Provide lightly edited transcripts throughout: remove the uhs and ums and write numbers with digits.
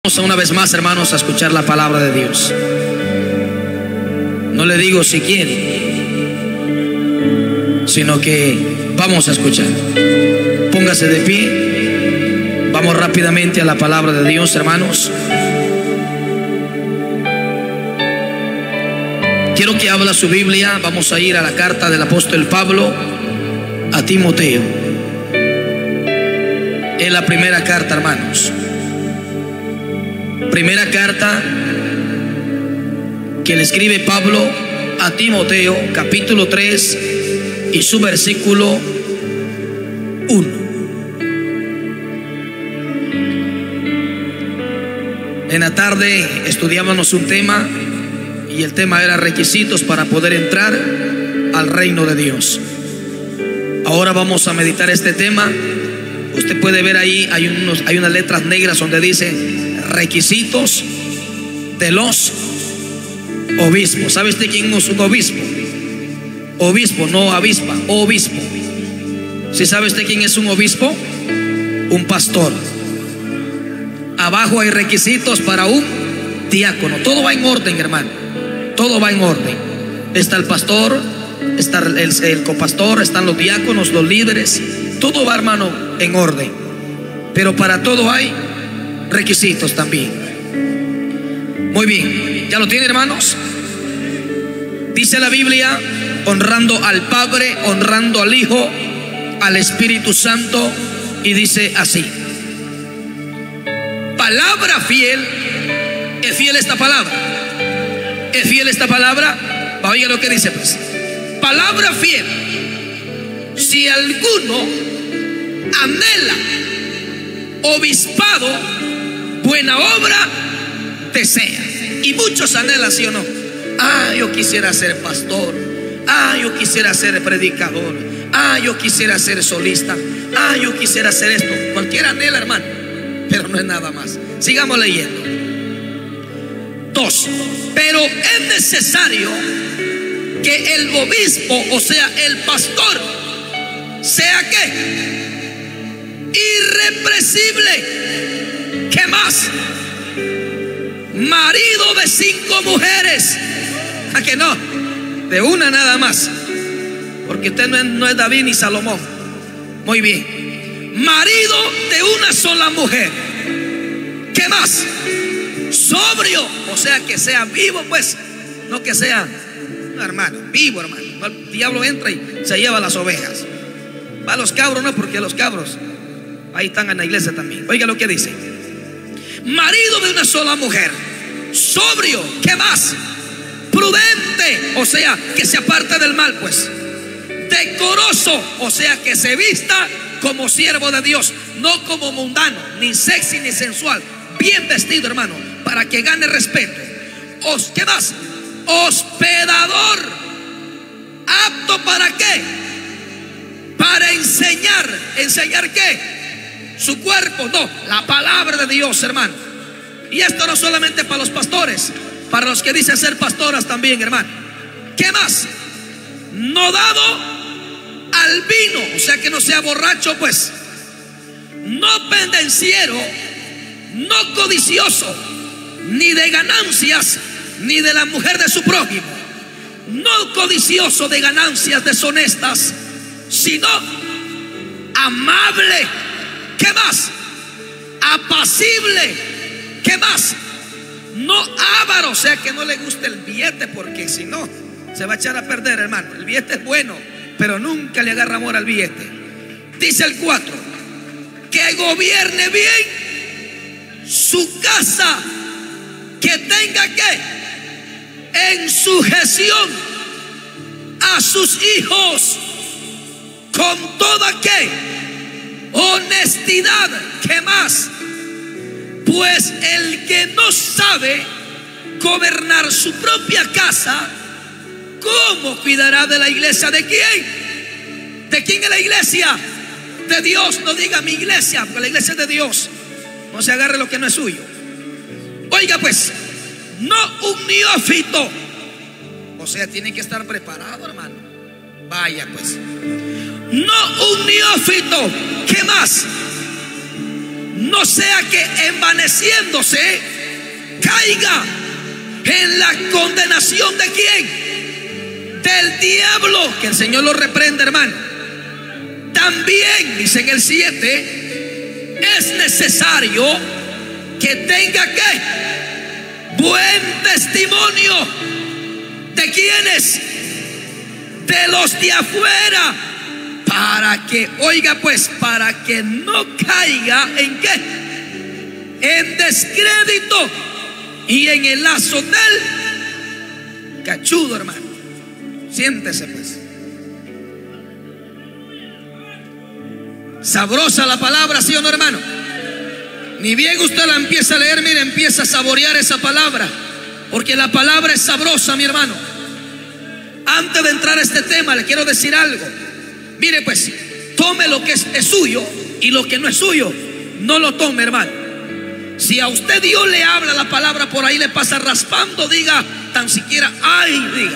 Vamos una vez más, hermanos, a escuchar la palabra de Dios. No le digo si quiere, sino que vamos a escuchar. Póngase de pie. Vamos rápidamente a la palabra de Dios, hermanos. Quiero que abra su Biblia. Vamos a ir a la carta del apóstol Pablo a Timoteo. Es la primera carta, hermanos. Primera carta que le escribe Pablo a Timoteo, capítulo 3 y su versículo 1. En la tarde estudiábamos un tema y el tema era requisitos para poder entrar al reino de Dios. Ahora vamos a meditar este tema. Usted puede ver ahí, hay unas letras negras donde dice requisitos de los obispos. ¿Sabe usted quién es un obispo? Obispo, no avispa, obispo. ¿Sí sabe usted quién es un obispo? Un pastor. Abajo hay requisitos para un diácono. Todo va en orden, hermano. Todo va en orden. Está el pastor, está el copastor, están los diáconos, los líderes. Todo va, hermano, en orden. Pero para todo hay requisitos también. Muy bien, ¿ya lo tienen, hermanos? Dice la Biblia: honrando al Padre, honrando al Hijo, al Espíritu Santo. Y dice así: palabra fiel. ¿Es fiel esta palabra? ¿Es fiel esta palabra? Oiga lo que dice, pues. Palabra fiel. Si alguno anhela obispado, buena obra desea. Y muchos anhelan, ¿sí o no? Yo quisiera ser pastor. Yo quisiera ser predicador. Yo quisiera ser solista. Yo quisiera ser esto. Cualquiera anhela, hermano, pero no es nada más. Sigamos leyendo. 2. Pero es necesario que el obispo, o sea, el pastor, sea ¿qué? Irrepresible. ¿Qué más? Marido de 5 mujeres. ¿A que no? De una nada más. Porque usted no es David ni Salomón. Muy bien. Marido de una sola mujer. ¿Qué más? Sobrio. O sea, que sea vivo, pues. No que sea, no, hermano, vivo, hermano. El diablo entra y se lleva las ovejas. Va a los cabros, no, porque los cabros ahí están en la iglesia también. Oiga lo que dice: marido de una sola mujer, sobrio. ¿Qué más? Prudente, o sea, que se aparte del mal, pues. Decoroso, o sea, que se vista como siervo de Dios, no como mundano, ni sexy ni sensual. Bien vestido, hermano, para que gane respeto. ¿Qué más? Hospedador. ¿Apto para qué? Para enseñar. ¿Enseñar qué? Su cuerpo. No, la palabra de Dios, hermano. Y esto no solamente para los pastores, para los que dicen ser pastoras también, hermano. ¿Qué más? No dado al vino, o sea, que no sea borracho, pues. No pendenciero, no codicioso, ni de ganancias, ni de la mujer de su prójimo. No codicioso de ganancias deshonestas, sino amable. ¿Qué más? Apacible. ¿Qué más? No avaro, o sea, que no le guste el billete, porque si no se va a echar a perder, hermano. El billete es bueno, pero nunca le agarra amor al billete. Dice el 4: que gobierne bien su casa, que tenga que en sujeción a sus hijos con toda ¿qué? Honestidad. ¿Qué más? Pues el que no sabe gobernar su propia casa, ¿cómo cuidará de la iglesia? ¿De quién? ¿De quién es la iglesia? De Dios. No diga mi iglesia, porque la iglesia es de Dios. No se agarre lo que no es suyo. Oiga, pues, no un neófito. O sea, tiene que estar preparado, hermano. Vaya, pues. No un neófito. ¿Qué más? no sea que envaneciéndose caiga en la condenación de quién, del diablo, que el Señor lo reprende, hermano. También dice en el 7, es necesario que tenga ¿qué? Buen testimonio. ¿De quiénes? De los de afuera, para que, oiga pues, para que no caiga en ¿qué? En descrédito y en el lazo del cachudo, hermano. Siéntese pues. Sabrosa la palabra, ¿sí o no, hermano? Ni bien usted la empieza a leer, mire, empieza a saborear esa palabra, porque la palabra es sabrosa, mi hermano. Antes de entrar a este tema, le quiero decir algo. Mire pues, tome lo que es suyo, y lo que no es suyo, no lo tome, hermano. Si a usted Dios le habla la palabra por ahí, le pasa raspando, diga, tan siquiera, ay, diga.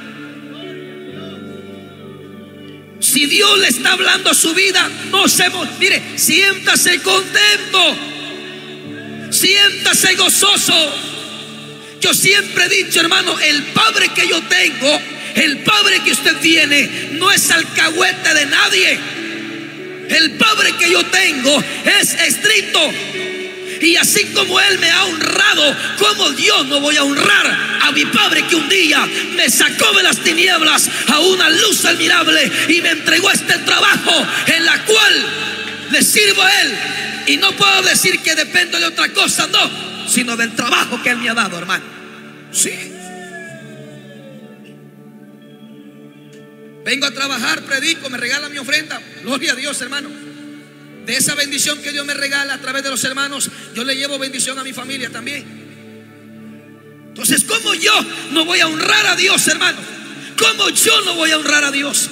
Si Dios le está hablando a su vida, no se, mire, siéntase contento, siéntase gozoso. Yo siempre he dicho, hermano, el Padre que yo tengo, el Padre que usted tiene, no es alcahuete de nadie. El Padre que yo tengo es estricto. Y así como Él me ha honrado, como Dios no voy a honrar a mi Padre que un día me sacó de las tinieblas a una luz admirable y me entregó este trabajo en la cual le sirvo a Él. Y no puedo decir que dependo de otra cosa, no, sino del trabajo que Él me ha dado, hermano. Sí. Vengo a trabajar, predico, me regala mi ofrenda. Gloria a Dios, hermano. De esa bendición que Dios me regala a través de los hermanos, yo le llevo bendición a mi familia también. Entonces, ¿cómo yo no voy a honrar a Dios, hermano? ¿Cómo yo no voy a honrar a Dios?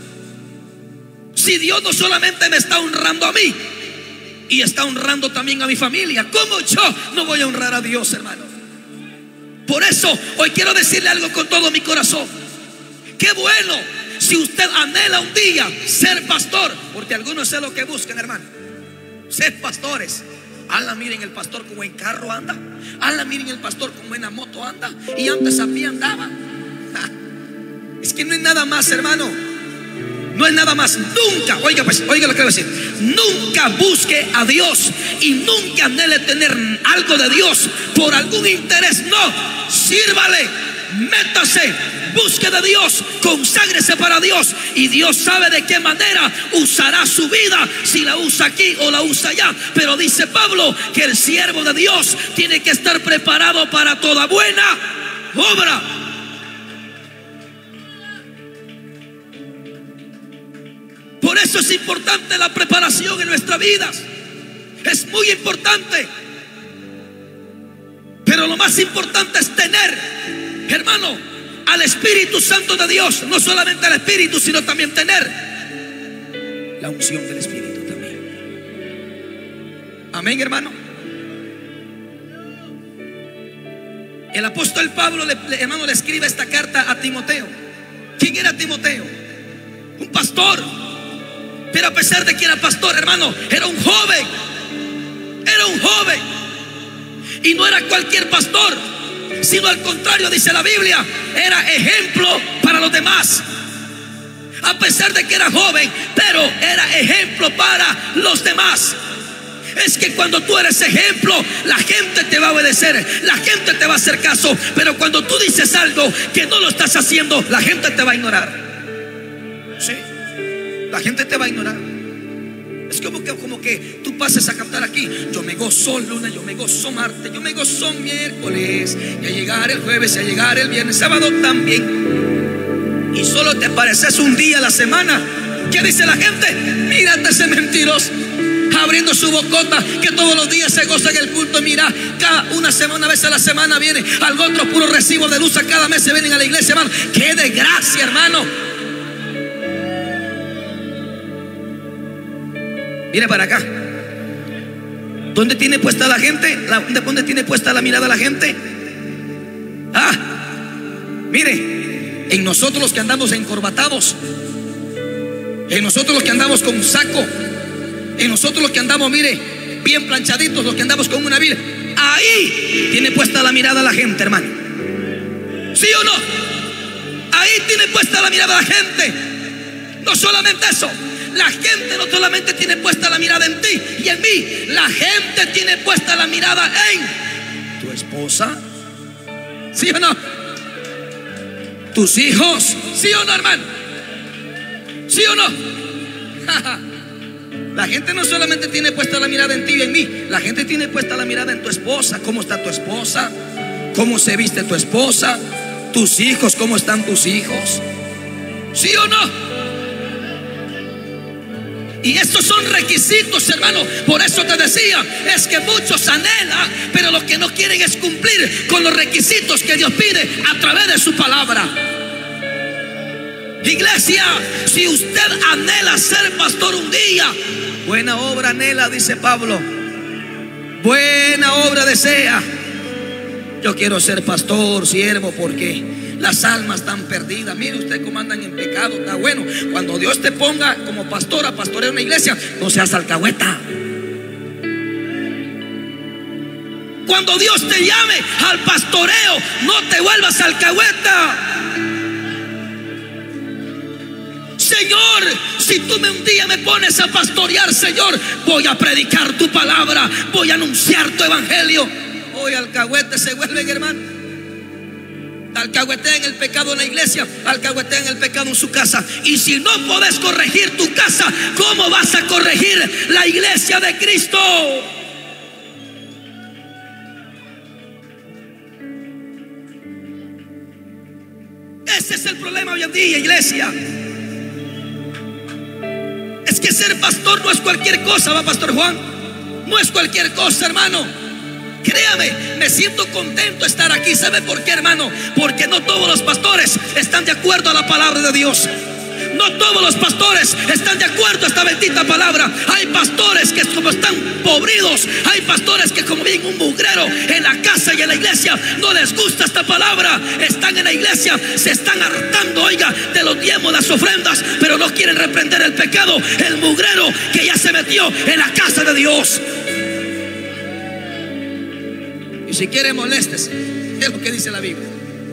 Si Dios no solamente me está honrando a mí, y está honrando también a mi familia, ¿cómo yo no voy a honrar a Dios, hermano? Por eso hoy quiero decirle algo con todo mi corazón. Qué bueno si usted anhela un día ser pastor, porque algunos es lo que buscan, hermano, ser pastores. Ala, miren el pastor con buen carro anda. Ala, miren el pastor con buena moto anda. Y antes a pie andaba. Es que no es nada más, hermano. No es nada más. Nunca, oiga pues, oiga lo que voy a decir. Nunca busque a Dios y nunca anhele tener algo de Dios por algún interés. No, sírvale, métase, busque de Dios, conságrese para Dios, y Dios sabe de qué manera usará su vida, si la usa aquí o la usa allá. Pero dice Pablo que el siervo de Dios tiene que estar preparado para toda buena obra. Por eso es importante la preparación en nuestras vidas. Es muy importante. Pero lo más importante es tener, hermano, al Espíritu Santo de Dios. No solamente al Espíritu, sino también tener la unción del Espíritu también. Amén, hermano. El apóstol Pablo, hermano, le escribe esta carta a Timoteo. ¿Quién era Timoteo? Un pastor. Pero a pesar de que era pastor, hermano, era un joven. Era un joven. Y no era cualquier pastor, sino al contrario, dice la Biblia, era ejemplo para los demás. A pesar de que era joven, pero era ejemplo para los demás. Es que cuando tú eres ejemplo, la gente te va a obedecer, la gente te va a hacer caso. Pero cuando tú dices algo que no lo estás haciendo, la gente te va a ignorar. Sí, la gente te va a ignorar. Es como que tú pases a cantar aquí: yo me gozo lunes, yo me gozo martes, yo me gozo miércoles, y a llegar el jueves, y a llegar el viernes, sábado también. Y solo te apareces un día a la semana. ¿Qué dice la gente? Mírate ese mentiroso, abriendo su bocota, que todos los días se goza en el culto. Mira, cada una vez a la semana viene algo otro, puro recibo de luz. A cada mes se vienen a la iglesia, hermano. ¡Qué desgracia, hermano! Mire para acá. ¿Dónde tiene puesta la gente? ¿Dónde tiene puesta la mirada la gente? Mire, en nosotros los que andamos encorbatados, en nosotros los que andamos con un saco, en nosotros los que andamos, mire, bien planchaditos, los que andamos con una Biblia. Ahí tiene puesta la mirada la gente, hermano. ¿Sí o no? Ahí tiene puesta la mirada la gente. No solamente eso, la gente no solamente tiene puesta la mirada en ti y en mí, la gente tiene puesta la mirada en tu esposa. ¿Sí o no? Tus hijos. ¿Sí o no, hermano? ¿Sí o no? La gente no solamente tiene puesta la mirada en ti y en mí, la gente tiene puesta la mirada en tu esposa. ¿Cómo está tu esposa? ¿Cómo se viste tu esposa? Tus hijos, ¿cómo están tus hijos? ¿Sí o no? Y estos son requisitos, hermano. Por eso te decía, es que muchos anhelan, pero lo que no quieren es cumplir con los requisitos que Dios pide a través de su palabra. Iglesia, si usted anhela ser pastor un día, buena obra anhela, dice Pablo, buena obra desea. Yo quiero ser pastor, siervo, porque las almas están perdidas. Mire usted cómo andan en pecado. Está bueno, cuando Dios te ponga como pastor a pastorear una iglesia, no seas alcahueta. Cuando Dios te llame al pastoreo, no te vuelvas alcahueta. Señor, si tú un día me pones a pastorear, Señor, voy a predicar tu palabra, voy a anunciar tu evangelio. Hoy alcahuete se vuelven, hermano. Alcahuetea en el pecado en la iglesia, alcahuetea en el pecado en su casa. Y si no podés corregir tu casa, ¿cómo vas a corregir la iglesia de Cristo? Ese es el problema hoy en día, iglesia. Es que ser pastor no es cualquier cosa, va, Pastor Juan. No es cualquier cosa, hermano. Créame, me siento contento de estar aquí. ¿Sabe por qué, hermano? Porque no todos los pastores están de acuerdo a la palabra de Dios. No todos los pastores están de acuerdo a esta bendita palabra. Hay pastores que como están podridos, hay pastores que como viven un mugrero en la casa y en la iglesia, no les gusta esta palabra. Están en la iglesia, se están hartando, oiga, de los diezmos, las ofrendas, pero no quieren reprender el pecado, el mugrero que ya se metió en la casa de Dios. Y si quiere, moléstese. Es lo que dice la Biblia.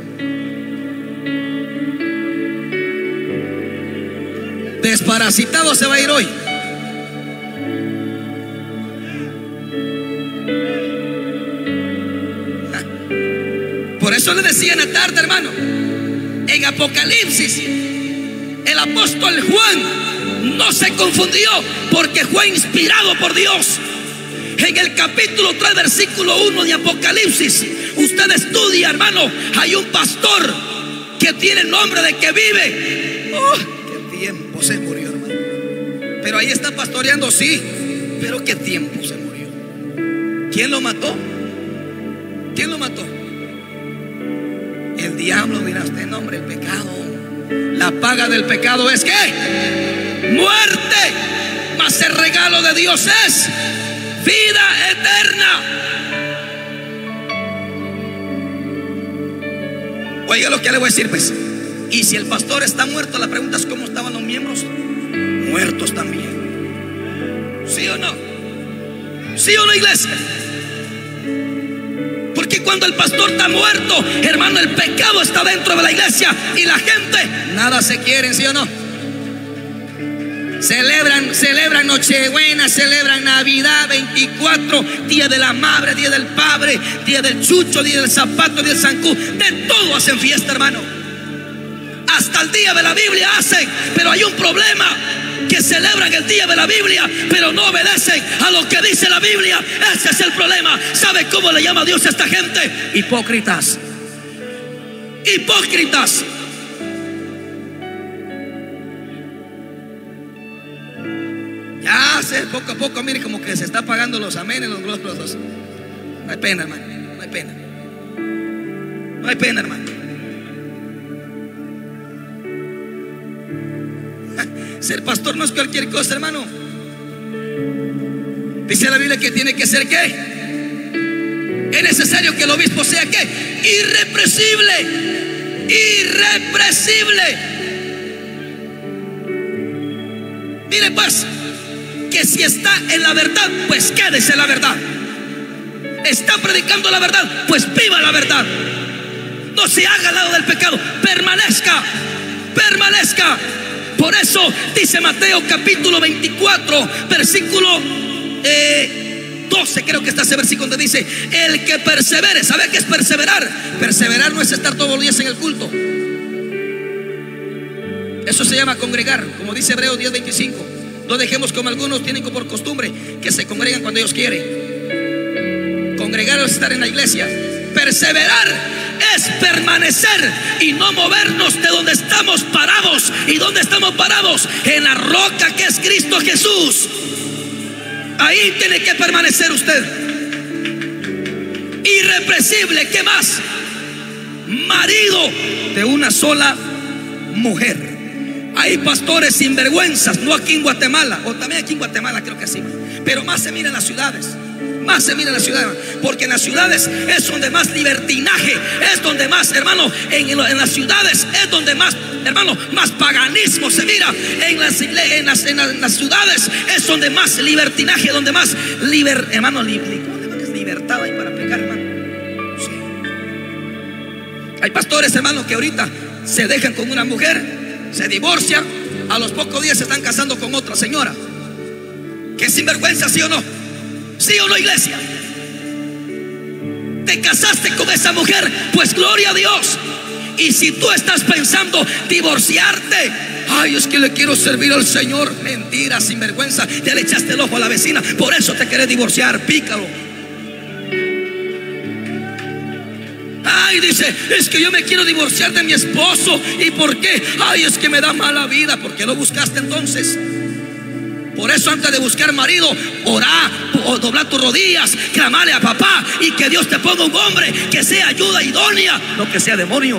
Desparasitado se va a ir hoy. Por eso le decía en la tarde, hermano, en Apocalipsis, el apóstol Juan no se confundió porque fue inspirado por Dios. En el capítulo 3, versículo 1 de Apocalipsis, usted estudia, hermano, hay un pastor que tiene el nombre de que vive. Qué tiempo se murió, hermano. Pero ahí está pastoreando, sí, pero qué tiempo se murió. ¿Quién lo mató? ¿Quién lo mató? El diablo, dirá usted. No, hombre, el pecado. La paga del pecado es ¿qué? Muerte. Mas el regalo de Dios es vida eterna. Oiga lo que le voy a decir, pues. Y si el pastor está muerto, la pregunta es ¿cómo estaban los miembros? Muertos también. ¿Sí o no? ¿Sí o no, iglesia? Porque cuando el pastor está muerto, hermano, el pecado está dentro de la iglesia y la gente nada se quieren, ¿sí o no? Celebran Nochebuena, celebran Navidad, 24, Día de la Madre, Día del Padre, Día del Chucho, Día del Zapato, Día del Zancú. De todo hacen fiesta, hermano. Hasta el Día de la Biblia hacen. Pero hay un problema, que celebran el Día de la Biblia, pero no obedecen a lo que dice la Biblia. Ese es el problema. ¿Sabe cómo le llama Dios a esta gente? Hipócritas. Hipócritas. Ya sé, poco a poco, mire, como que se está apagando los amenes, los glorios. No hay pena, hermano. No hay pena. No hay pena, hermano. Ser pastor no es cualquier cosa, hermano. Dice la Biblia que tiene que ser ¿qué? Es necesario que el obispo sea ¿qué? Irrepresible. Irrepresible. Mire pues, que si está en la verdad, pues quédese en la verdad. Está predicando la verdad, pues viva la verdad. No se haga al lado del pecado, permanezca, permanezca. Por eso dice Mateo capítulo 24, versículo 12, creo que está ese versículo donde dice: el que persevere. ¿Sabe qué es perseverar? Perseverar no es estar todos los días en el culto. Eso se llama congregar, como dice Hebreos 10:25. No dejemos como algunos tienen por costumbre que se congregan cuando ellos quieren. Congregar es estar en la iglesia. Perseverar es permanecer y no movernos de donde estamos parados. ¿Y dónde estamos parados? En la roca que es Cristo Jesús. Ahí tiene que permanecer usted. Irrepresible. ¿Qué más? Marido de una sola mujer. Hay pastores sinvergüenzas, no aquí en Guatemala, o también aquí en Guatemala creo que sí, pero más se mira en las ciudades. Más se mira en las ciudades, porque en las ciudades es donde más libertinaje, es donde más, hermano, en las ciudades es donde más, hermano, más paganismo se mira. En las ciudades es donde más libertinaje, donde más hermano, libertad hay para pecar, hermano. Sí. Hay pastores, hermano, que ahorita se dejan con una mujer, se divorcian, a los pocos días se están casando con otra señora. ¿Qué sinvergüenza, sí o no? ¿Sí o no, iglesia? Te casaste con esa mujer, pues gloria a Dios. Y si tú estás pensando divorciarte, ay, es que le quiero servir al Señor. Mentira, sinvergüenza. Ya le echaste el ojo a la vecina, por eso te querés divorciar, pícaro. Ay, dice, es que yo me quiero divorciar de mi esposo. ¿Y por qué? Ay, es que me da mala vida. ¿Por qué lo buscaste entonces? Por eso antes de buscar marido, orá o doblar tus rodillas, clamarle a papá y que Dios te ponga un hombre que sea ayuda idónea, no que sea demonio.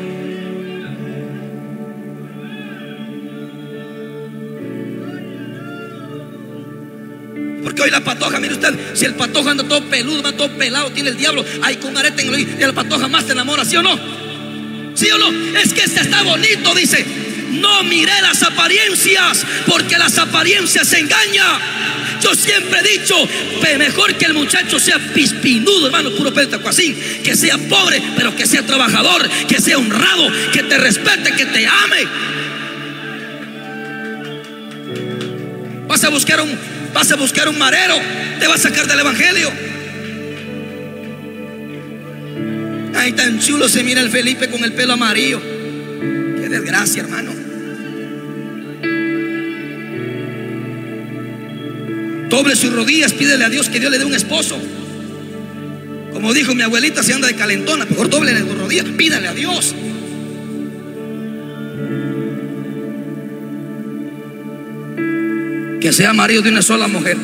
Porque hoy la patoja, mire usted, si el patoja anda todo peludo, anda todo pelado, tiene el diablo ahí con un arete en el oído, y la patoja más te enamora, ¿sí o no? ¿Sí o no? Es que este está bonito, dice. No miré las apariencias, porque las apariencias engañan. Yo siempre he dicho, mejor que el muchacho sea pispinudo, hermano, puro petacuacín, que sea pobre, pero que sea trabajador, que sea honrado, que te respete, que te ame. Vas a buscar un marero, te va a sacar del evangelio. Ay, tan chulo se mira el Felipe con el pelo amarillo. Qué desgracia, hermano. Doble sus rodillas, pídele a Dios que Dios le dé un esposo. Como dijo mi abuelita, si anda de calentona, mejor doble sus rodillas, pídale a Dios. Que sea marido de una sola mujer.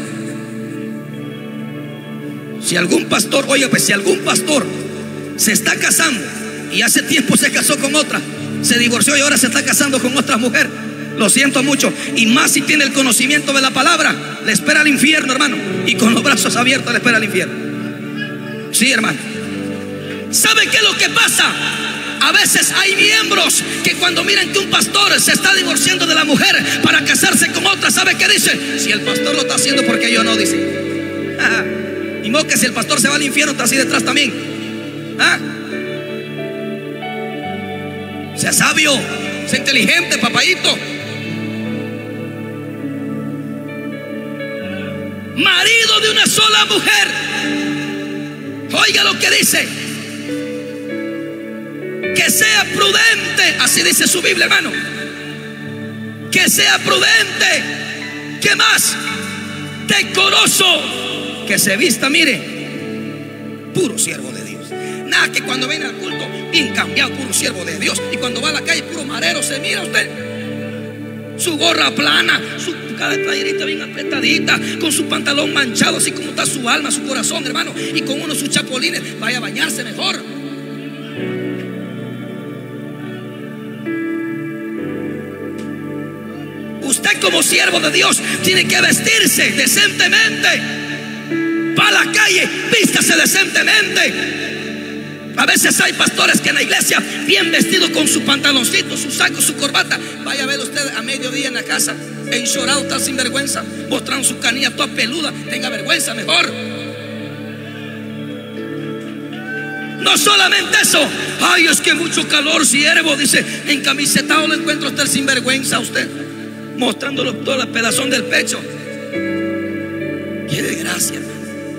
Si algún pastor, oye, pues si algún pastor se está casando y hace tiempo se casó con otra, se divorció y ahora se está casando con otra mujer, lo siento mucho. Y más si tiene el conocimiento de la palabra, le espera el infierno, hermano. Y con los brazos abiertos le espera el infierno. Sí, hermano. ¿Sabe qué es lo que pasa? A veces hay miembros que cuando miran que un pastor se está divorciando de la mujer para casarse con otra, ¿sabe qué dice? Si el pastor lo está haciendo, ¿por qué yo no? Dice. Y mo que si el pastor se va al infierno, está así detrás también. Sea sabio, sea inteligente, papadito. Marido de una sola mujer. Oiga lo que dice. Que sea prudente. Así dice su Biblia, hermano. Que sea prudente. ¿Qué más? Decoroso. Que se vista, mire, puro siervo de Dios. Nada que cuando viene al culto bien cambiado, puro siervo de Dios, y cuando va a la calle puro marero. Se mira usted, su gorra plana, su cada playerita bien apretadita, con su pantalón manchado, así como está su alma, su corazón, hermano, y con uno sus chapolines. Vaya a bañarse mejor. Usted como siervo de Dios tiene que vestirse decentemente. Va a la calle, vístase decentemente. A veces hay pastores que en la iglesia bien vestidos con su pantaloncito, su saco, su corbata. Vaya a ver usted a mediodía en la casa, enchorado, tal sinvergüenza, mostrando su canilla toda peluda. Tenga vergüenza mejor. No solamente eso. Ay, es que mucho calor, siervo. Dice, encamisetado lo encuentro usted sinvergüenza a usted, mostrándolo todo el pedazón del pecho. Qué desgracia, hermano.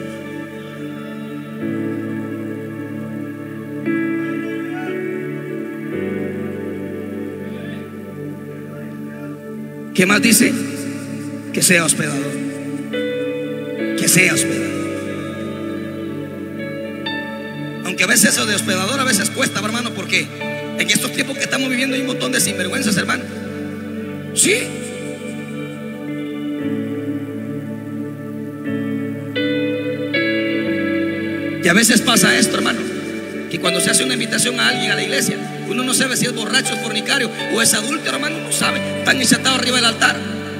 ¿Qué más dice? Que sea hospedador. Que sea hospedador. Aunque a veces eso de hospedador a veces cuesta, hermano, porque en estos tiempos que estamos viviendo hay un montón de sinvergüenzas, hermano. Sí. Y a veces pasa esto, hermano, que cuando se hace una invitación a alguien a la iglesia, uno no sabe si es borracho, fornicario o es adúltero, hermano, no sabe. Están insertados arriba del altar.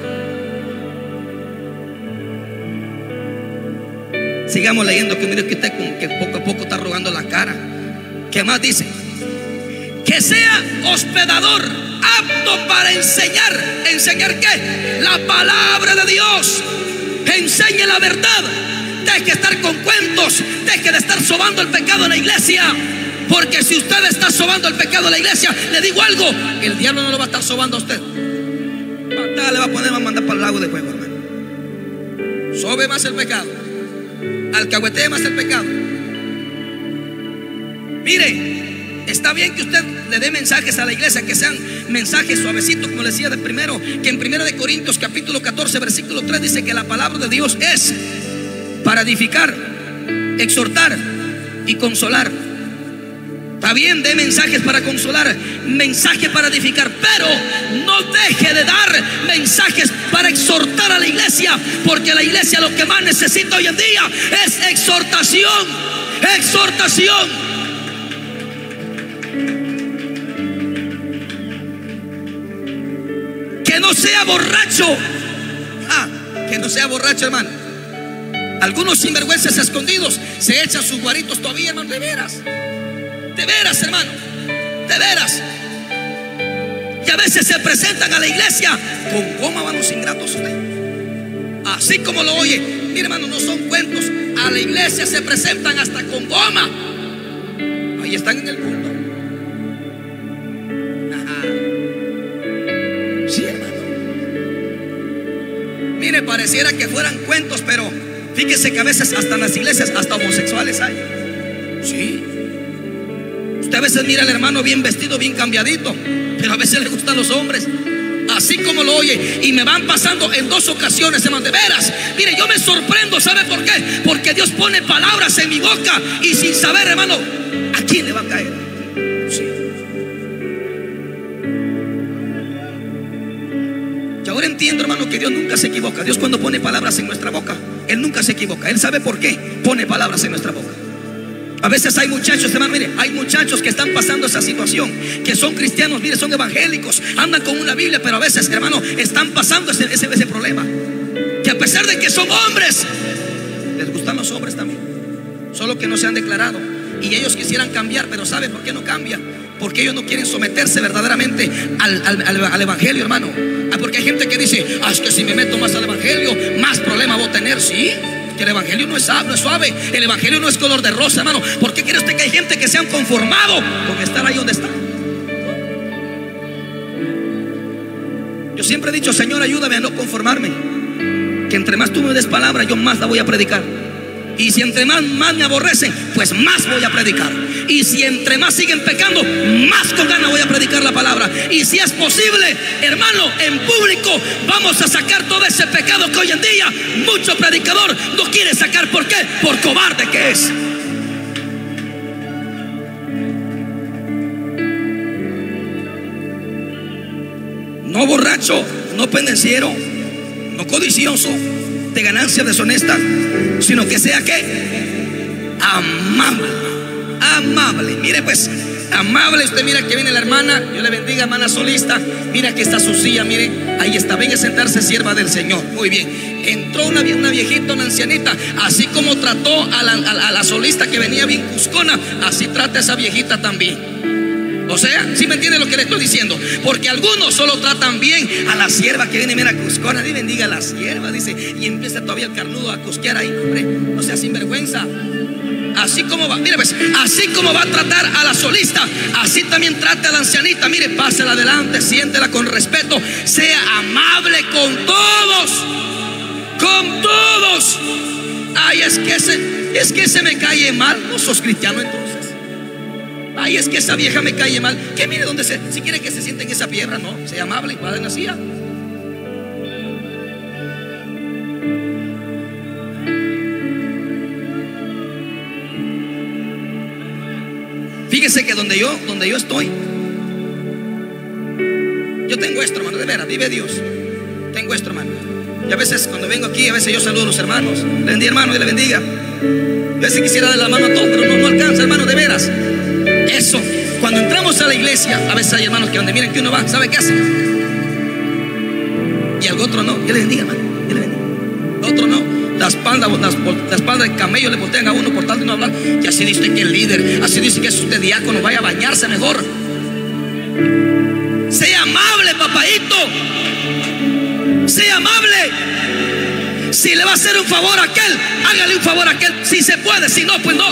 Sigamos leyendo, que mire que usted que poco a poco está arrugando la cara. ¿Qué más dice? Que sea hospedador, apto para enseñar. ¿Enseñar qué? La palabra de Dios. Enseñe la verdad. Deje de estar con cuentos. Deje de estar sobando el pecado en la iglesia. Porque si usted está sobando el pecado en la iglesia, le digo algo, el diablo no lo va a estar sobando a usted. Le va a poner, va a mandar para el lago de fuego, hermano. Sobe más el pecado, alcahuetee más el pecado. Mire, está bien que usted le dé mensajes a la iglesia, que sean mensajes suavecitos, como le decía de primero, que en 1 de Corintios capítulo 14 versículo 3 dice que la palabra de Dios es para edificar, exhortar y consolar. Está bien, dé mensajes para consolar, mensajes para edificar, pero no deje de dar mensajes para exhortar a la iglesia, porque la iglesia lo que más necesita hoy en día es exhortación. Exhortación. Que no sea borracho. Que no sea borracho, hermano. Algunos sinvergüenzas escondidos se echan sus guaritos todavía, hermano, de veras. De veras, hermano, de veras. Y a veces se presentan a la iglesia con goma, manos ingratos. Así como lo oye. Mire, hermano, no son cuentos. A la iglesia se presentan hasta con goma. Ahí están en el culto. Ajá. Sí, hermano. Mire, pareciera que fueran cuentos, pero fíjese que a veces hasta en las iglesias hasta homosexuales hay. Sí. Usted a veces mira al hermano bien vestido, bien cambiadito, pero a veces le gustan los hombres. Así como lo oye. Y me van pasando en 2 ocasiones, hermano, de veras. Mire, yo me sorprendo, ¿sabe por qué? Porque Dios pone palabras en mi boca y sin saber, hermano, ¿a quién le va a caer? Sí. Y ahora entiendo, hermano, que Dios nunca se equivoca. Dios cuando pone palabras en nuestra boca, Él nunca se equivoca. Él sabe por qué pone palabras en nuestra boca. A veces hay muchachos, hermano, mire, hay muchachos que están pasando esa situación, que son cristianos, mire, son evangélicos, andan con una Biblia, pero a veces, hermano, están pasando ese problema. Que a pesar de que son hombres, les gustan los hombres también, solo que no se han declarado. Y ellos quisieran cambiar, pero ¿sabe por qué no cambian? Porque ellos no quieren someterse verdaderamente al evangelio, hermano. Porque hay gente que dice, es que si me meto más al evangelio, más problemas voy a tener. Sí, que el evangelio no es suave, el evangelio no es color de rosa, hermano. ¿Por qué quiere usted que hay gente que se han conformado con estar ahí donde está? Yo siempre he dicho, Señor, ayúdame a no conformarme, que entre más tú me des palabra, yo más la voy a predicar. Y si entre más me aborrecen, pues más voy a predicar. Y si entre más siguen pecando, más con ganas voy a predicar la palabra. Y si es posible, hermano, en público vamos a sacar todo ese pecado que hoy en día mucho predicador no quiere sacar. ¿Por qué? Por cobarde que es. No borracho, no pendenciero, no codicioso de ganancias deshonestas, sino que sea ¿qué? Amable. Amable. Mire pues, amable. Usted mira que viene la hermana, Dios le bendiga, hermana solista. Mira que está su silla, mire, ahí está, venga a sentarse, sierva del Señor. Muy bien. Entró una viejita, una ancianita. Así como trató a la solista que venía bien cuscona, así trata a esa viejita también. O sea, ¿sí me entiende lo que le estoy diciendo? Porque algunos solo tratan bien a la sierva que viene, mira, cuscona, y bendiga a la sierva, dice, y empieza todavía el carnudo a cusquear ahí, hombre, no sea sinvergüenza. Así como va, mire pues, así como va a tratar a la solista, así también trata a la ancianita. Mire, pásela adelante, siéntela con respeto, sea amable con todos, con todos. Ay, es que ese me cae mal. No sos cristiano entonces. Ay, es que esa vieja me cae mal. Que mire donde si quiere que se siente en esa piedra, no, sea amable, igual en la silla. Fíjese que donde yo estoy, yo tengo esto, hermano, de veras, vive Dios. Tengo esto, hermano. Y a veces cuando vengo aquí, a veces yo saludo a los hermanos. Le bendiga, hermano, y le bendiga. A veces quisiera darle la mano a todos, pero no alcanza, hermano, de veras. Eso, cuando entramos a la iglesia, a veces hay hermanos que donde miren que uno va, ¿sabe qué hacen? Y al otro no. Yo le bendiga, hermano, yo le bendiga. Otro no. La espalda de camello le voltean a uno por tal de no hablar. Y así dice que el líder, así dice que es usted diácono, vaya a bañarse mejor. Sea amable, papadito. Sea amable. Si le va a hacer un favor a aquel, hágale un favor a aquel. Si se puede, si no, pues no.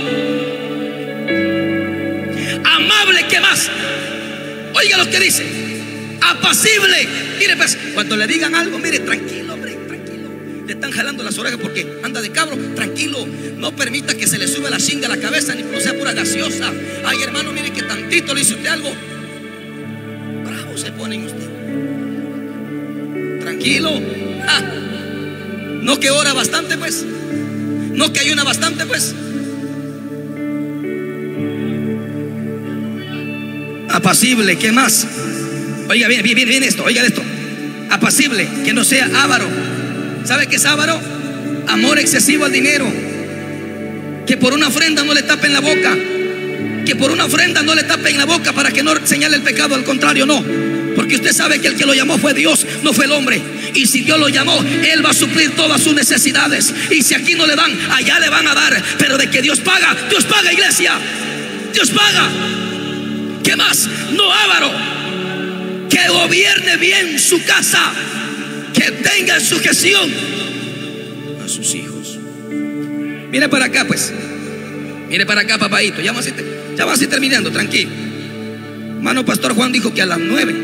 Amable, ¿qué más? Oiga lo que dice. Apacible. Mire pues, cuando le digan algo, mire, tranquilo, hombre, tranquilo. Le están jalando las orejas porque anda de cabro. Tranquilo, no permita que se le sube la chinga a la cabeza, ni que no sea pura gaseosa. Ay, hermano, mire que tantito le dice usted algo, bravo se pone en usted. Tranquilo. No que ora bastante, pues. No que ayuna bastante, pues. Apacible, ¿qué más? Oiga, bien esto, oiga esto. Apacible, que no sea avaro. ¿Sabe qué es avaro? Amor excesivo al dinero. Que por una ofrenda no le tapen la boca. Que por una ofrenda no le tapen la boca para que no señale el pecado, al contrario, no. Porque usted sabe que el que lo llamó fue Dios, no fue el hombre. Y si Dios lo llamó, Él va a suplir todas sus necesidades. Y si aquí no le dan, allá le van a dar. Pero de que Dios paga, iglesia. Dios paga. ¿Qué más? No avaro. Que gobierne bien su casa. Que tenga en sujeción a sus hijos. Mire para acá, pues. Mire para acá, papadito. Ya vamos a ir terminando, tranquilo. Hermano Pastor Juan dijo que a las 9.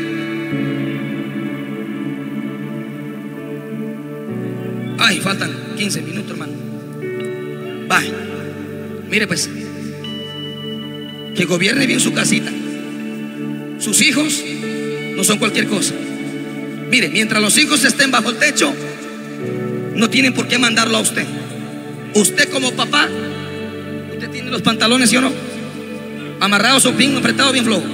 Ay, faltan 15 minutos, hermano. Va. Mire pues, que gobierne bien su casita. Sus hijos no son cualquier cosa. Mire, mientras los hijos estén bajo el techo, no tienen por qué mandarlo a usted. Usted como papá, usted tiene los pantalones, ¿sí o no? Amarrados o bien apretados, bien flojos.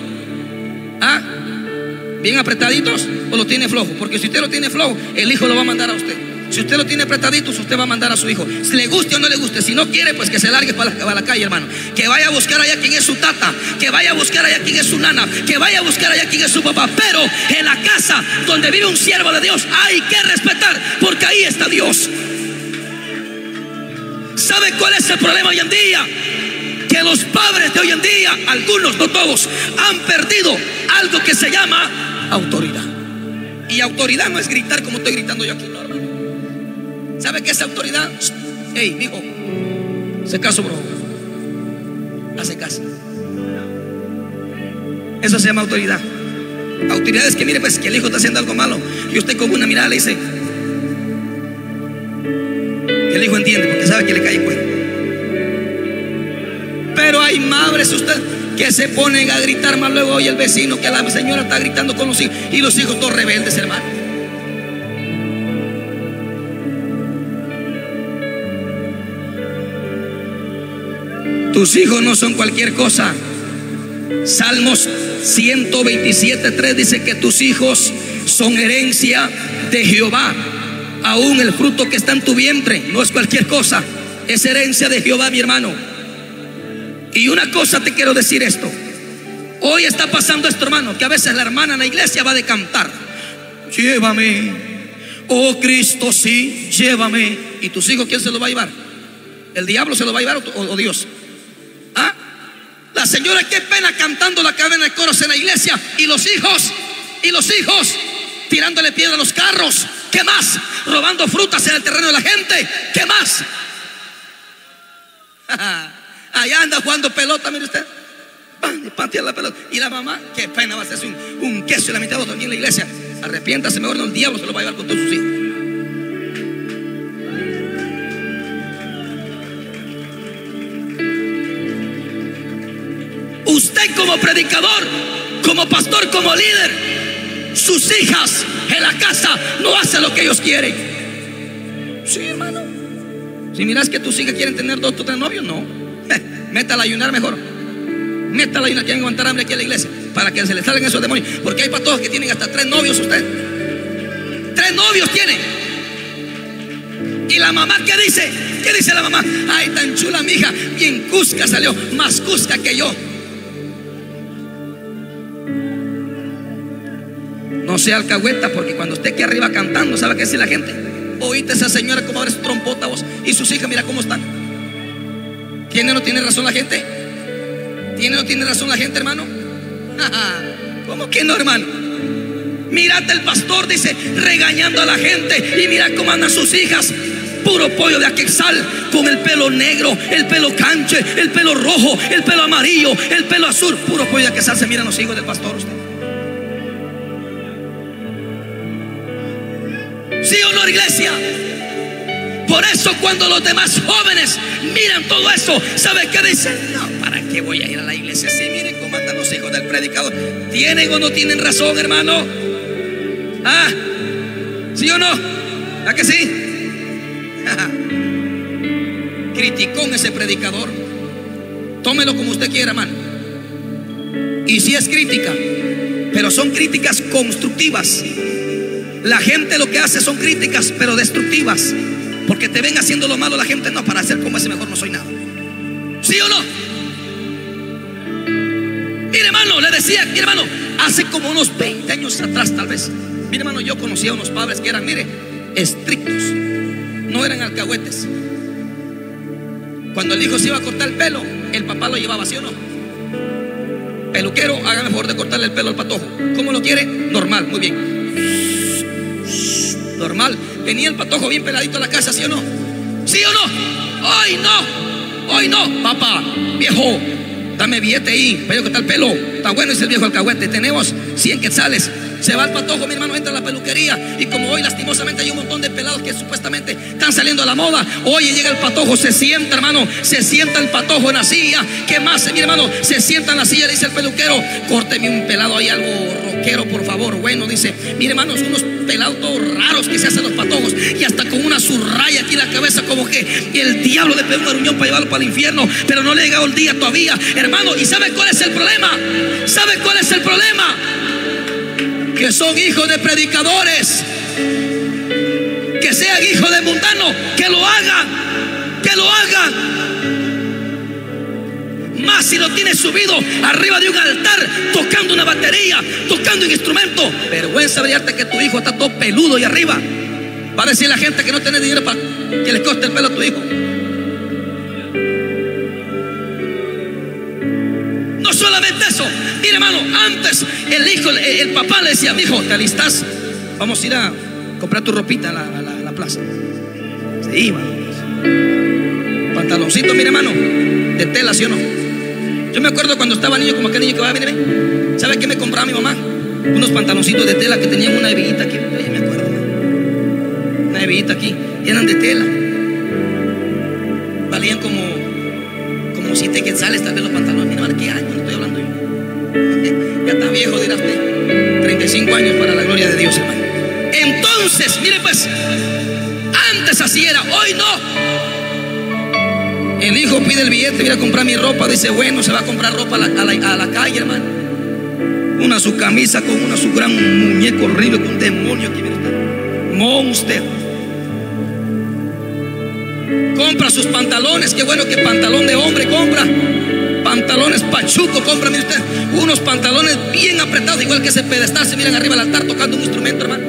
Bien apretaditos o lo tiene flojo. Porque si usted lo tiene flojo, el hijo lo va a mandar a usted. Si usted lo tiene apretaditos, usted va a mandar a su hijo. Si le guste o no le guste. Si no quiere, pues que se largue para la calle, hermano. Que vaya a buscar allá quien es su tata. Que vaya a buscar allá quien es su nana. Que vaya a buscar allá quien es su papá. Pero en la casa donde vive un siervo de Dios hay que respetar, porque ahí está Dios. ¿Sabe cuál es el problema hoy en día? Que los padres de hoy en día, algunos, no todos, han perdido algo que se llama autoridad. Y autoridad no es gritar como estoy gritando yo aquí, no, hermano. ¿Sabe qué es autoridad? Hey, mijo, hace caso, bro. Hace caso. Eso se llama autoridad. Autoridad es que mire pues que el hijo está haciendo algo malo y usted con una mirada le dice. El hijo entiende porque sabe que le cae cuenta. Pero hay madres usted que se ponen a gritar más luego oye el vecino que la señora está gritando con los hijos y los hijos todos rebeldes, hermano. Tus hijos no son cualquier cosa. Salmos 127:3 dice que tus hijos son herencia de Jehová. Aún el fruto que está en tu vientre no es cualquier cosa, es herencia de Jehová, mi hermano. Y una cosa te quiero decir esto. Hoy está pasando esto, hermano, que a veces la hermana en la iglesia va de cantar. Llévame, oh Cristo, sí, llévame. ¿Y tus hijos quién se los va a llevar? ¿El diablo se los va a llevar o Dios? La señora, qué pena, cantando la cadena de coros en la iglesia. Y los hijos tirándole piedra a los carros. ¿Qué más? Robando frutas en el terreno de la gente. ¿Qué más? Allá anda jugando pelota, mire usted. Patea la pelota. Y la mamá, qué pena, va a hacerse un queso en la mitad de otro aquí en la iglesia. Arrepiéntase, mejor no, el diablo se lo va a llevar con todos sus hijos. Usted como predicador, como pastor, como líder, sus hijas en la casa no hacen lo que ellos quieren. Sí, hermano. Si miras que tus hijas quieren tener 2 o 3 novios, no. Métala a ayunar mejor. Métala a ayunar, quieren aguantar hambre aquí en la iglesia, para que se les salgan esos demonios. Porque hay patojos que tienen hasta 3 novios usted. 3 novios tienen. Y la mamá, ¿qué dice? ¿Qué dice la mamá? Ay, tan chula mi hija, bien cusca salió, más cusca que yo. No sea alcahueta, porque cuando esté aquí arriba cantando, ¿sabe qué dice la gente? Oíste esa señora como abre su trompota vos, y sus hijas, mira cómo están. ¿Tiene o no tiene razón la gente? ¿Tiene o no tiene razón la gente, hermano? ¿Cómo que no, hermano? Mírate, el pastor dice, regañando a la gente, y mira cómo andan sus hijas. Puro pollo de Aquexal, con el pelo negro, el pelo canche, el pelo rojo, el pelo amarillo, el pelo azul. Puro pollo de Aquexal se miran los hijos del pastor usted. ¿Sí o no, iglesia? Por eso cuando los demás jóvenes miran todo eso, ¿sabe qué dicen? No, ¿para qué voy a ir a la iglesia? Sí, miren cómo andan los hijos del predicador. ¿Tienen o no tienen razón, hermano? ¿Ah? ¿Sí o no? ¿A que sí? Criticón ese predicador. Tómelo como usted quiera, hermano. Y si es crítica, pero son críticas constructivas. La gente lo que hace son críticas, pero destructivas, porque te ven haciendo lo malo la gente. No, para hacer como ese mejor no soy nada. ¿Sí o no? Mire, hermano, le decía, mire, hermano, hace como unos 20 años atrás tal vez, mire, hermano, yo conocía a unos padres que eran, mire, estrictos. No eran alcahuetes. Cuando el hijo se iba a cortar el pelo, el papá lo llevaba, ¿sí o no? Peluquero, hágame favor de cortarle el pelo al patojo. ¿Cómo lo quiere? Normal, muy bien. Normal. Venía el patojo bien peladito a la casa, ¿sí o no? ¿Sí o no? Hoy no. Hoy no. Papá, viejo, dame billete ahí, pero que está el pelo. Está bueno ese viejo alcahuete. Tenemos 100 quetzales. Se va el patojo, mi hermano, entra a la peluquería. Y como hoy lastimosamente hay un montón de pelados que supuestamente están saliendo a la moda, oye, llega el patojo, se sienta, hermano, se sienta el patojo en la silla. ¿Qué más, mi hermano? Se sienta en la silla, dice el peluquero, córteme un pelado ahí, algo rockero, por favor. Bueno, dice, mire, hermanos, unos pelados todos raros que se hacen los patojos, y hasta con una zurraya aquí en la cabeza, como que el diablo le pegó un aruñón para llevarlo para el infierno, pero no le ha llegado el día todavía, hermano. ¿Y sabe cuál es el problema? ¿Sabe cuál es el problema? Que son hijos de predicadores. Que sean hijos de mundanos, que lo hagan, que lo hagan. Más si lo tienes subido arriba de un altar, tocando una batería, tocando un instrumento. Vergüenza brillarte que tu hijo está todo peludo y arriba. Va a decir la gente que no tiene dinero para que le corte el pelo a tu hijo. No solamente eso, mire, hermano, antes el papá le decía, mi hijo, ¿te alistas? Vamos a ir a comprar tu ropita a la plaza. Se iba. Pantaloncito, mire, hermano, de tela, ¿sí o no? Yo me acuerdo cuando estaba niño, como aquel niño que va, mire, ¿sabe qué me compraba mi mamá? Unos pantaloncitos de tela que tenían una hebillita aquí. Oye, me acuerdo, una hebillita aquí, y eran de tela. Valían como 7 quetzales tal vez los pantalones. Mira, ¿qué año no estoy hablando yo? Ya está viejo, dirá usted. 35 años para la gloria de Dios, hermano. Entonces, mire pues, antes así era, hoy no. El hijo pide el billete, voy a comprar mi ropa. Dice, bueno, se va a comprar ropa a la calle, hermano. Su camisa con su gran muñeco horrible, con un demonio aquí, mire usted. Monster. Compra sus pantalones, qué bueno que pantalón de hombre compra. Pantalones pachuco compra, mire usted. Unos pantalones bien apretados, igual que ese pedestal, se miran arriba del altar tocando un instrumento, hermano.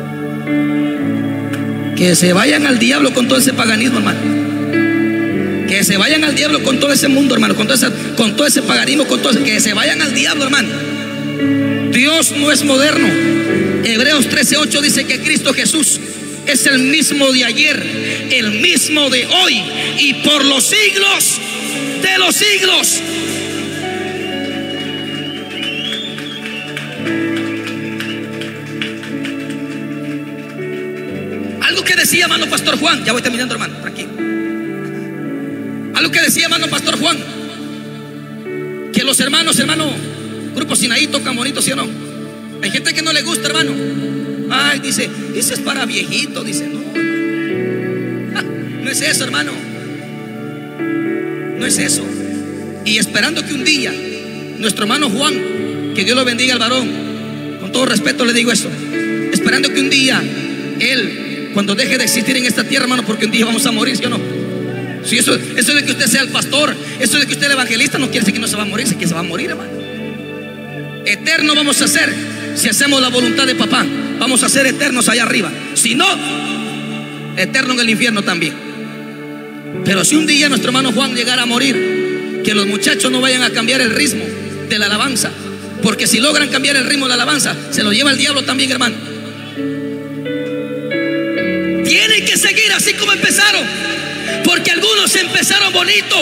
Que se vayan al diablo con todo ese paganismo, hermano. Que se vayan al diablo con todo ese mundo, hermano, con todo ese paganismo, que se vayan al diablo, hermano. Dios no es moderno. Hebreos 13:8 dice que Cristo Jesús es el mismo de ayer, el mismo de hoy y por los siglos de los siglos. Algo que decía, hermano Pastor Juan, ya voy terminando, hermano, tranquilo. Algo que decía, hermano Pastor Juan, que los hermanos, Grupo Sinaí tocan bonito, ¿sí o no? Hay gente que no le gusta, hermano. Ay, dice, eso es para viejito. Dice, no, no es eso, hermano. No es eso. Y esperando que un día nuestro hermano Juan, que Dios lo bendiga al varón, con todo respeto le digo esto, esperando que un día él, cuando deje de existir en esta tierra, hermano, porque un día vamos a morir, ¿sí o no? Si eso de que usted sea el pastor, eso de que usted es el evangelista, no quiere decir que no se va a morir, que se va a morir, hermano. Eterno vamos a ser si hacemos la voluntad de papá. Vamos a ser eternos allá arriba. Si no, eterno en el infierno también. Pero si un día nuestro hermano Juan llegara a morir, que los muchachos no vayan a cambiar el ritmo de la alabanza, porque si logran cambiar el ritmo de la alabanza, se lo lleva el diablo también, hermano. Tienen que seguir así como empezaron, porque algunos empezaron bonito.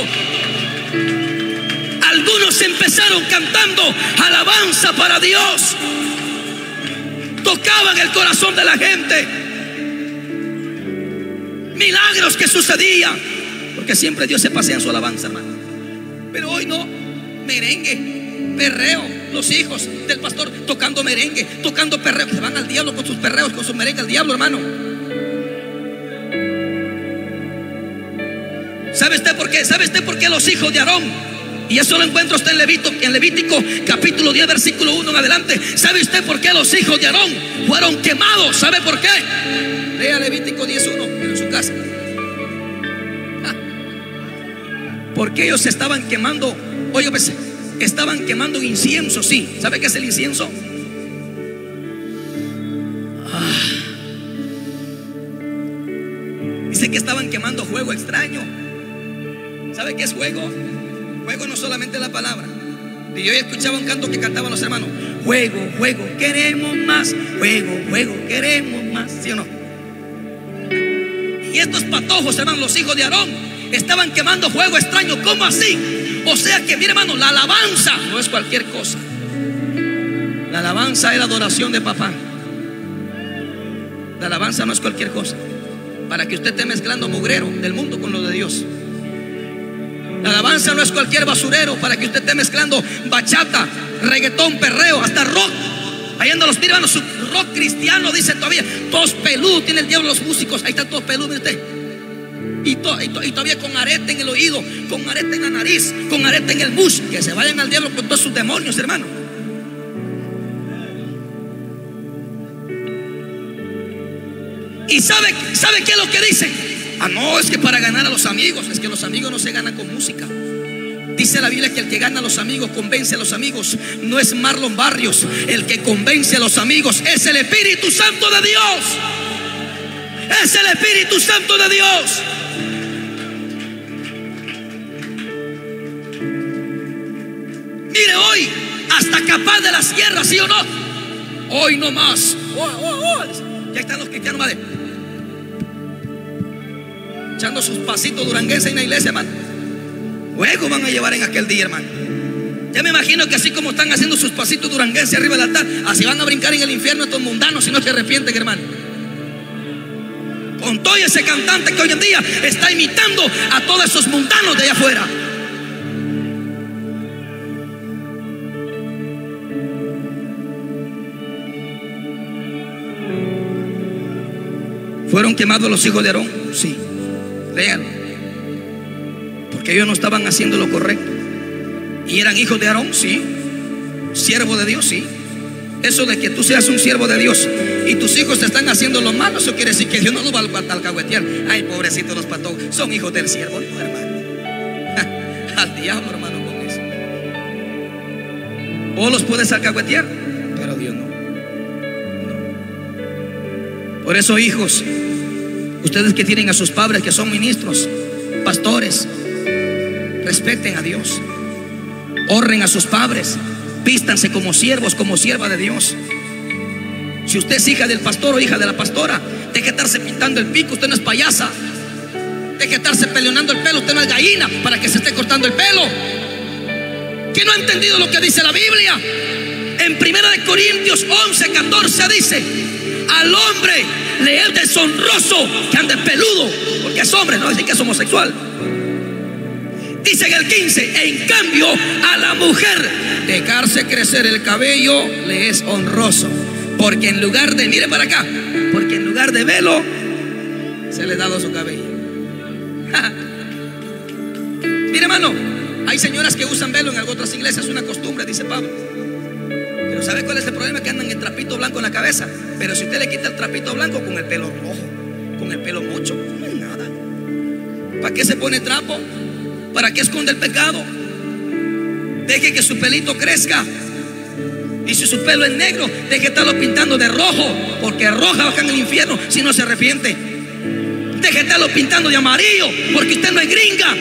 Algunos empezaron cantando alabanza para Dios, tocaban el corazón de la gente, milagros que sucedían, porque siempre Dios se pasea en su alabanza, hermano. Pero hoy no, merengue, perreo, los hijos del pastor tocando merengue, tocando perreo, se van al diablo con sus perreos, con sus merengue al diablo, hermano. ¿Sabe usted por qué? ¿Sabe usted por qué los hijos de Aarón? Y eso lo encuentra usted en Levítico capítulo 10 versículo 1 en adelante. ¿Sabe usted por qué los hijos de Aarón fueron quemados? ¿Sabe por qué? Lea Levítico 10:1 en su casa. Porque ellos estaban quemando, oye, pues, estaban quemando incienso, sí. ¿Sabe qué es el incienso? Dice que estaban quemando fuego extraño. ¿Sabe qué es fuego? Fuego no solamente la palabra. Y yo escuchaba un canto que cantaban los hermanos: fuego, fuego, queremos más. Fuego, fuego, queremos más. ¿Sí o no? Y estos patojos, hermanos, los hijos de Aarón, estaban quemando fuego extraño. ¿Cómo así? O sea que, mire, hermano, la alabanza no es cualquier cosa. La alabanza es la adoración de papá. La alabanza no es cualquier cosa. Para que usted esté mezclando mugrero del mundo con lo de Dios. La alabanza no es cualquier basurero para que usted esté mezclando bachata, reggaetón, perreo, hasta rock. Ahí andan los hermanos, su rock cristiano, dice todavía. Todos peludos, tiene el diablo los músicos. Ahí están todos peludos, mire usted. Y todavía con arete en el oído, con arete en la nariz, con arete en el mus. Que se vayan al diablo con todos sus demonios, hermano. ¿Y sabe qué es lo que dicen? Ah, no, es que para ganar a los amigos. Es que los amigos no se ganan con música. Dice la Biblia que el que gana a los amigos, convence a los amigos. No es Marlon Barrios. El que convence a los amigos es el Espíritu Santo de Dios. Es el Espíritu Santo de Dios. Mire, hoy hasta capaz de las guerras, ¿sí o no? Hoy no más. Ya están los cristianos, madre, echando sus pasitos duranguenses en la iglesia, hermano. Luego van a llevar en aquel día, hermano. Ya me imagino que así como están haciendo sus pasitos duranguenses arriba del altar, así van a brincar en el infierno estos mundanos si no se arrepienten, hermano. Con todo ese cantante que hoy en día está imitando a todos esos mundanos de allá afuera. ¿Fueron quemados los hijos de Aarón? Sí. Léanlo. Porque ellos no estaban haciendo lo correcto. ¿Y eran hijos de Aarón? Sí. ¿Siervo de Dios? Sí. Eso de que tú seas un siervo de Dios y tus hijos te están haciendo lo malo, eso quiere decir que Dios no los va a alcahuetear. Ay, pobrecitos los patos, son hijos del siervo. No, hermano. Al diablo, hermano, con eso. O los puedes alcahuetear, pero Dios no. Por eso, hijos, ustedes que tienen a sus padres que son ministros, pastores, respeten a Dios, honren a sus padres, vístanse como siervos, como sierva de Dios. Si usted es hija del pastor o hija de la pastora, deje de estarse pintando el pico, usted no es payasa. Deje de estarse peleonando el pelo, usted no es gallina para que se esté cortando el pelo. ¿Quién no ha entendido lo que dice la Biblia? En 1 Corintios 11:14 dice: al hombre le es deshonroso que ande peludo, porque es hombre, no dice que es homosexual. Dice en el 15: en cambio a la mujer dejarse crecer el cabello le es honroso, porque en lugar de, mire para acá, porque en lugar de velo se le ha dado su cabello. Mire, hermano, hay señoras que usan velo en otras iglesias, es una costumbre, dice Pablo. Pero ¿sabe cuál es el problema? Que andan en trapito blanco en la cabeza. Pero si usted le quita el trapito blanco con el pelo rojo, con el pelo mocho, no es nada. ¿Para qué se pone trapo? ¿Para qué esconde el pecado? Deje que su pelito crezca. Y si su pelo es negro, deje de estarlo pintando de rojo, porque roja baja en el infierno si no se arrepiente. Deje de estarlo pintando de amarillo, porque usted no es gringa.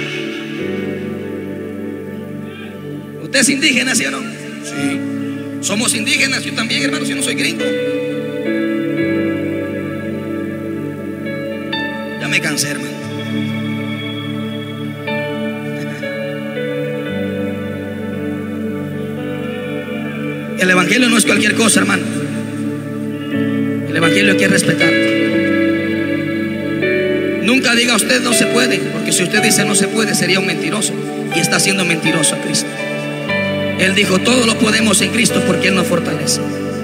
¿Usted es indígena, sí o no? Sí. Somos indígenas, yo también, hermano, si no soy gringo. Ya me cansé, hermano. El evangelio no es cualquier cosa, hermano. El evangelio hay que respetar. Nunca diga usted no se puede, porque si usted dice no se puede, sería un mentiroso, y está siendo mentiroso a Cristo. Él dijo: todo lo podemos en Cristo, porque Él nos fortalece.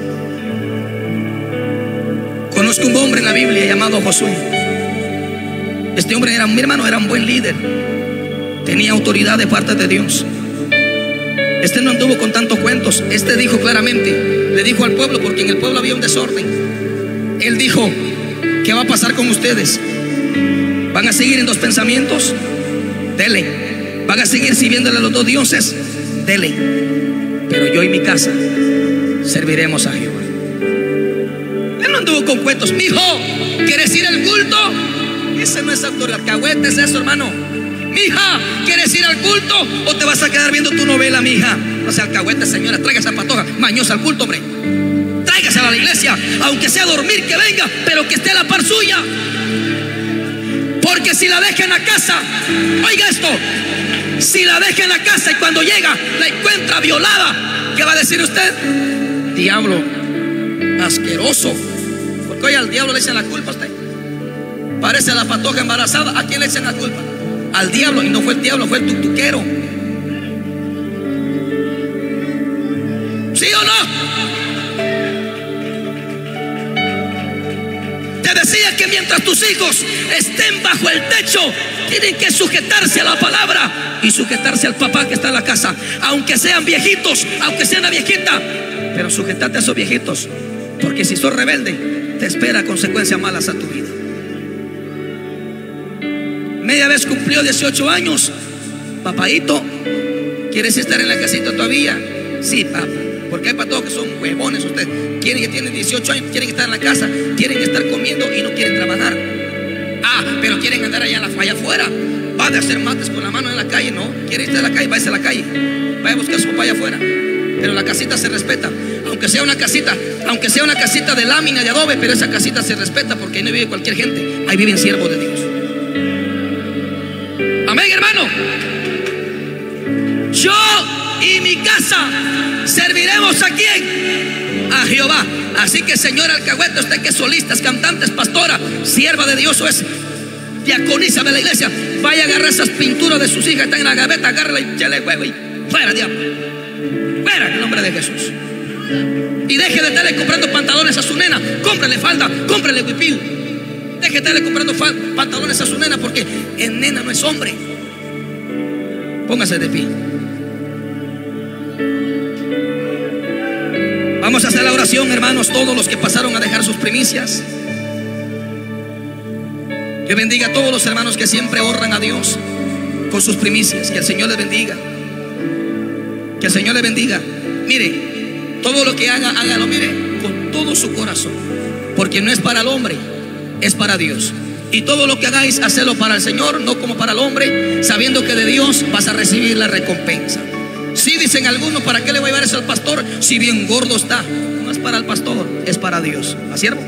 Conozco un hombre en la Biblia llamado Josué. Este hombre era, mi hermano, era un buen líder, tenía autoridad de parte de Dios. Este no anduvo con tantos cuentos. Este dijo claramente, le dijo al pueblo, porque en el pueblo había un desorden. Él dijo: ¿qué va a pasar con ustedes? ¿Van a seguir en dos pensamientos? Dele. ¿Van a seguir sirviéndole a los dos dioses? Dele. Pero yo y mi casa serviremos a Jehová. Él no anduvo con cuentos. Mijo, ¿quieres ir al culto? Ese no es autoridad. Alcahuete es eso, hermano. Mija, ¿quieres ir al culto o te vas a quedar viendo tu novela, mija? No sea alcahuete, señora. Traiga esa patoja mañosa al culto, hombre. Tráigasela a la iglesia, aunque sea a dormir, que venga, pero que esté a la par suya. Porque si la deja en la casa, oiga esto, si la deja en la casa y cuando llega la encuentra violada, ¿qué va a decir usted? Diablo asqueroso. Porque oye, al diablo le echan la culpa a usted. Parece la patoja embarazada. ¿A quién le echan la culpa? Al diablo. Y no fue el diablo, fue el tutuquero. ¿Sí o no? Te decía que mientras tus hijos estén bajo el techo, tienen que sujetarse a la palabra y sujetarse al papá que está en la casa. Aunque sean viejitos, aunque sea una viejita, pero sujetate a esos viejitos, porque si sos rebelde, te espera consecuencias malas a tu vida. Media vez cumplió 18 años. Papaito, ¿quieres estar en la casita todavía? Sí, papá. Porque hay patos que son huevones. Ustedes quieren, que tienen 18 años, quieren estar en la casa, quieren estar comiendo y no quieren trabajar. Ah, pero quieren andar allá afuera. Va a hacer mates con la mano en la calle. No, quiere estar en la calle, váyase a la calle. Vaya a buscar a su papá allá afuera. Pero la casita se respeta. Aunque sea una casita de lámina, de adobe, pero esa casita se respeta, porque ahí no vive cualquier gente. Ahí viven siervos de Dios. Amén, hermano. Yo y mi casa serviremos ¿a quién? A Jehová. Así que, señora alcahueta, usted que es solista, es cantante, es pastora, sierva de Dios o es diaconisa de la iglesia, vaya a agarrar esas pinturas de sus hijas que están en la gaveta, agárrala y échale huevo y fuera, diablo. Fuera, en el nombre de Jesús. Y deje de estarle comprando pantalones a su nena. Cómprale falda, cómprale huipil. Deje de estarle comprando pantalones a su nena, porque el nena no es hombre. Póngase de pie. Vamos a hacer la oración, hermanos, todos los que pasaron a dejar sus primicias. Que bendiga a todos los hermanos que siempre honran a Dios con sus primicias. Que el Señor les bendiga. Que el Señor les bendiga. Mire, todo lo que haga, hágalo, mire, con todo su corazón. Porque no es para el hombre, es para Dios. Y todo lo que hagáis, hacedlo para el Señor, no como para el hombre, sabiendo que de Dios vas a recibir la recompensa. Sí, dicen algunos, ¿para qué le voy a llevar eso al pastor si bien gordo está? No es para el pastor, es para Dios. ¿A siervo?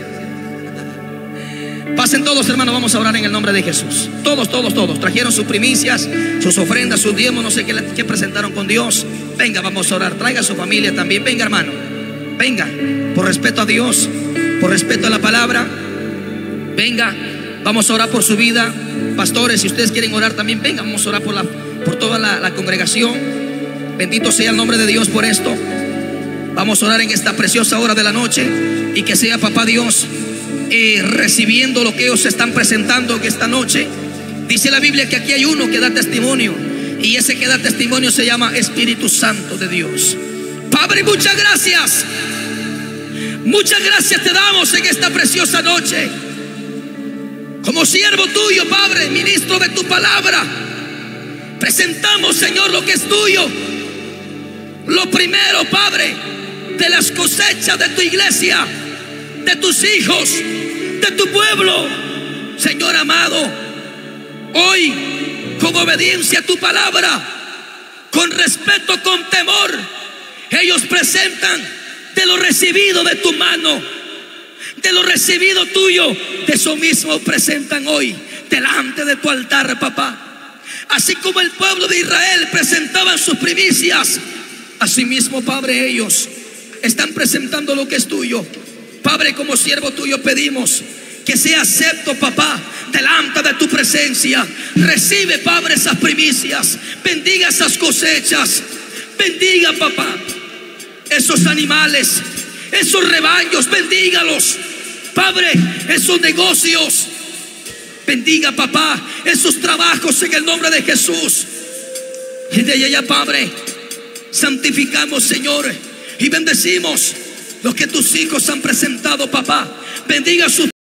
Pasen todos, hermanos, vamos a orar en el nombre de Jesús. Todos trajeron sus primicias, sus ofrendas, sus diezmos, no sé qué presentaron con Dios. Venga, vamos a orar. Traiga a su familia también. Venga, hermano, venga, por respeto a Dios, por respeto a la palabra. Venga, vamos a orar por su vida. Pastores, si ustedes quieren orar también, venga, vamos a orar por toda la congregación. Bendito sea el nombre de Dios por esto. Vamos a orar en esta preciosa hora de la noche, y que sea papá Dios recibiendo lo que ellos están presentando en esta noche. Dice la Biblia que aquí hay uno que da testimonio, y ese que da testimonio se llama Espíritu Santo de Dios. Padre, muchas gracias te damos en esta preciosa noche. Como siervo tuyo, Padre, ministro de tu palabra, presentamos, Señor, lo que es tuyo. Lo primero, Padre, de las cosechas de tu iglesia, de tus hijos, de tu pueblo. Señor amado, hoy, con obediencia a tu palabra, con respeto, con temor, ellos presentan de lo recibido de tu mano, de lo recibido tuyo. De eso mismo presentan hoy delante de tu altar, papá. Así como el pueblo de Israel presentaban sus primicias, asimismo, Padre, ellos están presentando lo que es tuyo. Padre, como siervo tuyo pedimos que sea acepto, papá, delante de tu presencia. Recibe, Padre, esas primicias. Bendiga esas cosechas. Bendiga, papá, esos animales, esos rebaños. Bendígalos, Padre, esos negocios. Bendiga, papá, esos trabajos en el nombre de Jesús. Y de allá, Padre, santificamos, Señor, y bendecimos lo que tus hijos han presentado, papá. Bendiga sus